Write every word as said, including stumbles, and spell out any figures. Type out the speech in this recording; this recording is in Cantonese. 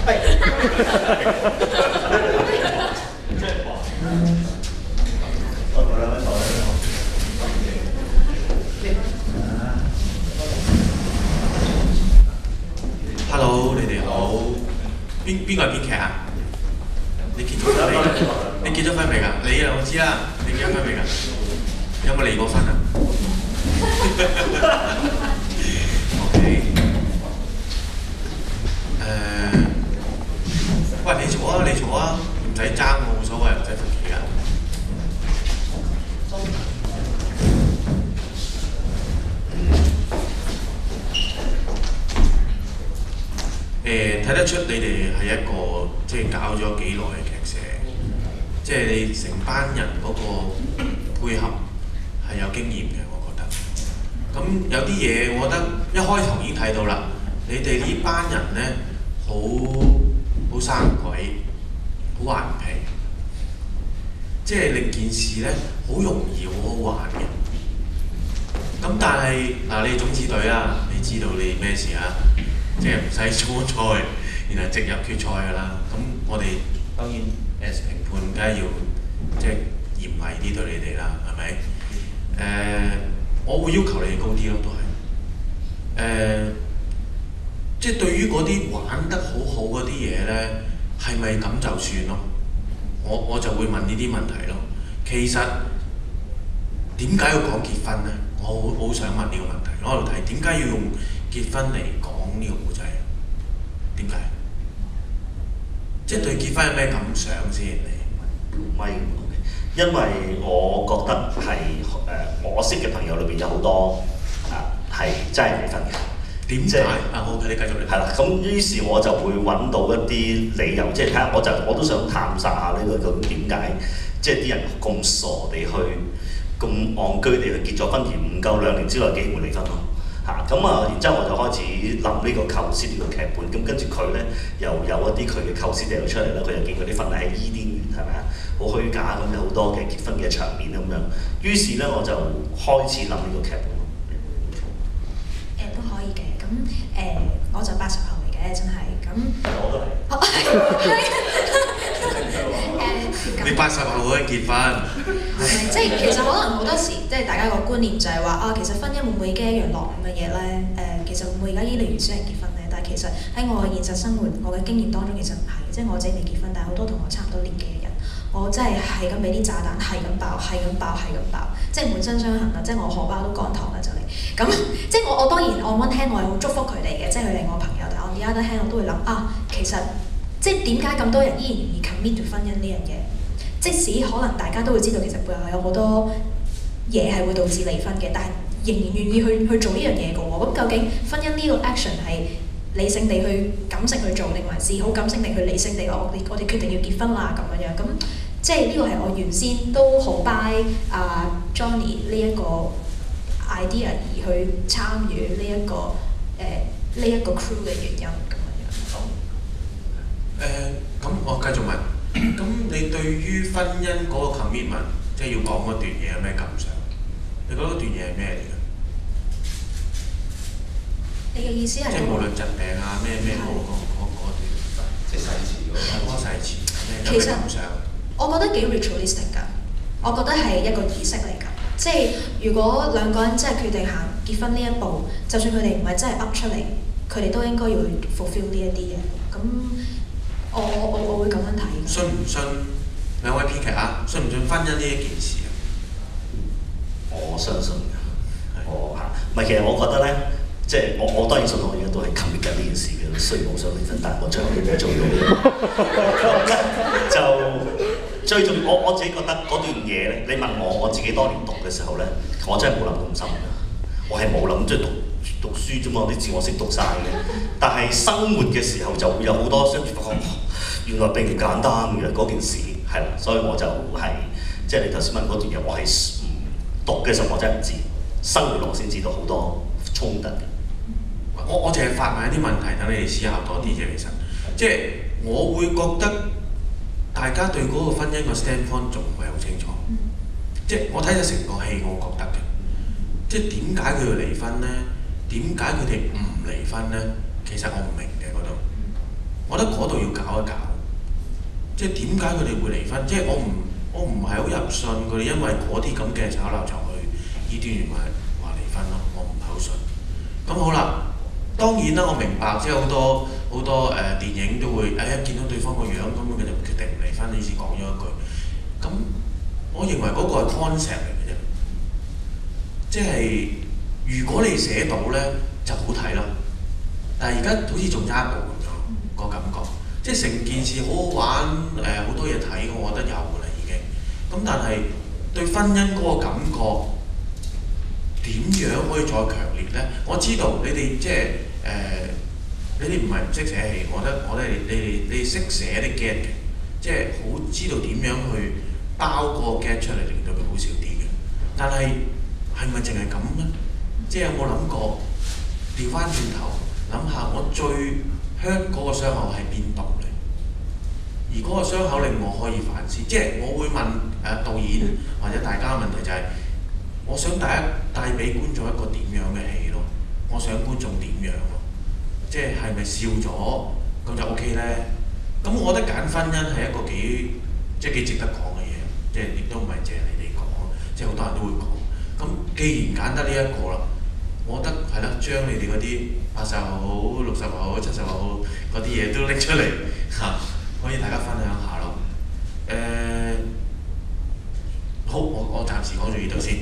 Hello， 你哋好。邊邊個係編劇啊？你結咗婚未？你結咗婚未㗎？你啊，我知啦。你結咗婚未㗎？有冇離過婚啊？OK。誒，喂，你坐啊，你坐啊，唔使爭我，冇所謂，唔使罰企㗎。誒睇得出你哋係一個即係搞咗幾耐嘅劇社，即係你成班人嗰個配合係有經驗嘅，我覺得。咁有啲嘢，我覺得一開頭已經睇到啦。你哋呢班人咧，好好生鬼，好頑皮，即係令件事咧好容易好好玩嘅。咁但係嗱，你種子隊啦，你知道你咩事啊？即係唔使初賽，然後直入決賽㗎啦。咁我哋當然 as 評判梗係要即係嚴厲啲對你哋啦，係咪？誒、呃，我會要求你哋高啲咯，都係。誒、呃，即係對於嗰啲玩得好好嗰啲嘢咧，係咪咁就算咯？我我就會問呢啲問題咯。其實點解要講結婚咧？我好好想問呢個問題。我喺度睇點解要用結婚嚟講呢個故仔？點解？即係對結婚有咩感想先？你唔係，因為我覺得係誒、呃，我識嘅朋友裏邊有好多啊係真係離婚嘅。 點解？啊，好，你繼續嚟。 係啦，咁於是我就會揾到一啲理由，即係睇下，我就我都想探索下呢、這個究竟點解，即係啲人咁傻地去，咁戇居地去結咗婚，而唔夠兩年之內竟然會離婚咯。嚇咁啊！然之後我就開始諗呢個構思呢、呢個劇本，咁跟住佢咧又有一啲佢嘅構思掉出嚟啦。佢又見佢啲婚禮喺伊甸園係咪啊？好虛假咁，有好多嘅結婚嘅場面咁樣。於是咧我就開始諗呢個劇本。 誒、呃、都可以嘅，咁誒、呃、我就八十後嚟嘅，真係咁。 我都係。 你八十後可以結婚？ 係即係其實可能好多時，即係大家個觀念就係話啊，其實婚姻會唔會已經一樣落伍嘅嘢咧？誒、呃，其實會唔會而家越嚟越少人結婚咧？但係其實喺我嘅現實生活，我嘅經驗當中，其實唔係，即係我自己未結婚，但係好多同我差唔多年紀嘅人，我真係係咁俾啲炸彈，係咁爆，係咁爆，係咁爆，即係滿身傷痕啦，即係我荷包都乾塘啦就嚟。咁即係我我當然我 one hand 我係好祝福佢哋嘅，即係佢哋我朋友，但係我而家都聽我都會諗啊，其實即係點解咁多人依然願意 commit to 婚姻呢樣嘢？即使可能大家都會知道，其實背後有好多嘢係會導致離婚嘅，但係仍然願意去去做呢樣嘢嘅喎。咁究竟婚姻呢個 action 係理性地去感性去做，定還是好感性地去理性地我哋我哋決定要結婚啦咁樣樣？咁即係呢個係我原先都好 buy 啊 Johnny 呢一個 idea 而去參與呢一個誒呢一個 crew 嘅原因咁樣樣。好。 誒，咁我繼續問。咁你對於婚姻嗰個 commitment， 即係要講嗰段嘢有咩感想？你覺得嗰段嘢係咩嚟嘅？ 你嘅意思係？ 即係無論疾病啊咩咩嗰嗰嗰嗰段，即係誓詞嗰個誓詞咩有咩感想？ 我覺得幾 ritualistic 㗎，我覺得係一個儀式嚟㗎。即係如果兩個人真係決定行結婚呢一步，就算佢哋唔係真係噏出嚟，佢哋都應該要去 fulfill 呢一啲嘢。咁我我我會咁樣睇。 信唔信兩位編劇啊？信唔信婚姻呢一件事啊？ 我相信嘅，我嚇，唔係其實我覺得咧，即係我我當然信我而家都係 commit 緊呢件事嘅，雖然我想離婚，但係我最後都冇做到。就最重要，我我自己覺得嗰段嘢咧，你問我我自己當年讀嘅時候咧，我真係冇諗咁深嘅，我係冇諗即係讀讀書啫嘛，啲字我識讀晒嘅，但係生活嘅時候就會有好多相處發覺。原來並唔簡單嘅嗰件事，係啦，所以我就係、是、即係你頭先問嗰段嘢，我係唔讀嘅時候我真係唔知，生活落先知道好多衝突嘅。 我我淨係發問一啲問題，等你哋思考多啲啫。其實，即係我會覺得大家對嗰個婚姻個 standpoint 仲唔係好清楚。嗯、即係我睇咗成個戲，我覺得嘅，即係點解佢要離婚咧？點解佢哋唔離婚咧？其實我唔明嘅嗰度。 我覺得嗰度要搞一搞。即係點解佢哋會離婚？即係我唔我唔係好入信佢哋因為嗰啲咁嘅炒鬧就去呢端原來話離婚咯，我唔係好信。咁好啦，當然啦，我明白即係好多好多誒、呃、電影都會誒、哎、見到對方個樣咁佢就決定唔離婚，於是講咗一句。咁我認為嗰個係 concept 嚟嘅啫，即係如果你寫到咧就好睇啦。但係而家好似仲差一步咁樣個感覺。即係成件事好好玩，誒、呃、好多嘢睇，我覺得有㗎啦已經。咁但係對婚姻嗰個感覺點樣可以再強烈咧？我知道你哋即係誒、呃，你哋唔係唔識寫戲，我覺得我覺得你你你識寫啲 get 嘅，即係好知道點樣去包個 get 出嚟，令到佢好笑啲嘅。但係係咪淨係咁咧？即係有冇諗過調翻轉頭諗下，我最 hurt 嗰個傷口喺邊度咧？而嗰個傷口令我可以反思，即係我會問誒、呃、導演或者大家嘅問題就係、是，我想帶一帶俾觀眾一個點樣嘅戲咯？我想觀眾點樣咯？即係係咪笑咗咁就 O K 咧？咁我覺得揀婚姻係一個幾即係幾值得講嘅嘢，即係亦都唔係淨係你哋講，即係好多人都會講。咁既然揀得呢一個啦，我覺得係啦，將你哋嗰啲八十後好、六十後好、七十後好嗰啲嘢都拎出嚟嚇，可以大家分享下咯。誒、呃，好，我我暫時講住呢度先。